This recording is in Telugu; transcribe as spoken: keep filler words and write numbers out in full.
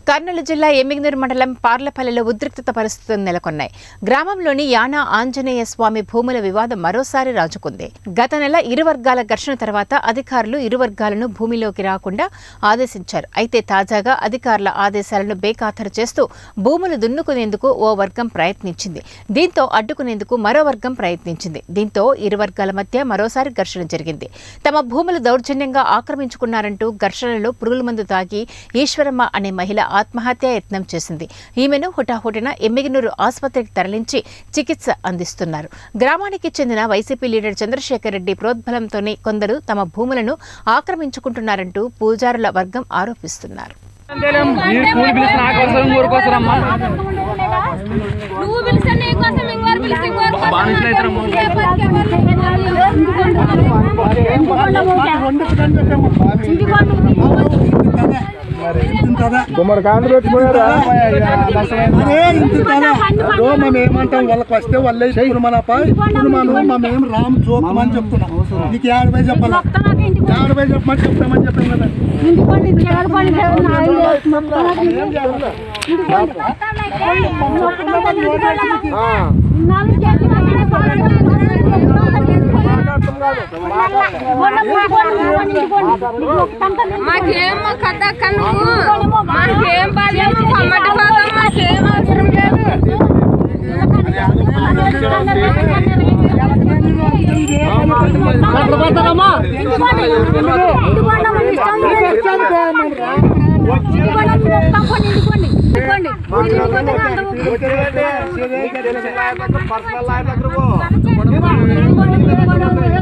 కర్నూలు జిల్లా ఎమ్మిగనూరు మండలం పార్లపల్లిలో ఉద్రిక్తత పరిస్థితులు నెలకొన్నాయి. గ్రామంలోని యానా ఆంజనేయ స్వామి భూముల వివాదం మరోసారి రాజుకుంది. గత నెల ఇరు వర్గాల ఘర్షణ తర్వాత అధికారులు ఇరు వర్గాలను భూమిలోకి రాకుండా ఆదేశించారు. అయితే తాజాగా అధికారుల ఆదేశాలను బేఖాతరు చేస్తూ భూములు దున్నుకునేందుకు ఓ వర్గం ప్రయత్నించింది. దీంతో అడ్డుకునేందుకు మరో వర్గం ప్రయత్నించింది. దీంతో ఇరు వర్గాల మధ్య మరోసారి ఘర్షణ జరిగింది. తమ భూములు దౌర్జన్యంగా ఆక్రమించుకున్నారంటూ ఘర్షణలో పురుగుల మందు తాగి ఈశ్వరమ్మ అనే మహిళ ఆత్మహత్య యత్నం చేసింది. ఈమెను హుటాహుటిన ఎమ్మిగనూరు ఆసుపత్రికి తరలించి చికిత్స అందిస్తున్నారు. గ్రామానికి చెందిన వైసీపీ లీడర్ చంద్రశేఖర్ రెడ్డి ప్రోద్బలంతోనే కొందరు తమ భూములను ఆక్రమించుకుంటున్నారంటూ పూజారుల వర్గం ఆరోపిస్తున్నారు. మేమంటాం వాళ్ళకి వస్తే వాళ్ళే ఇప్పుడు మన ఇప్పుడు మనం మేము రామ్ చూపమని చెప్తున్నాం. నీకు ఏడపై చెప్పాలా ఏడపై చెప్పమని చెప్తామని చెప్పాం కదా. మాకేం కథ కనుక మాకేం బాధ్యత కమ్మటి భాగం మాకేం అవసరం లేదు. పర్సనల్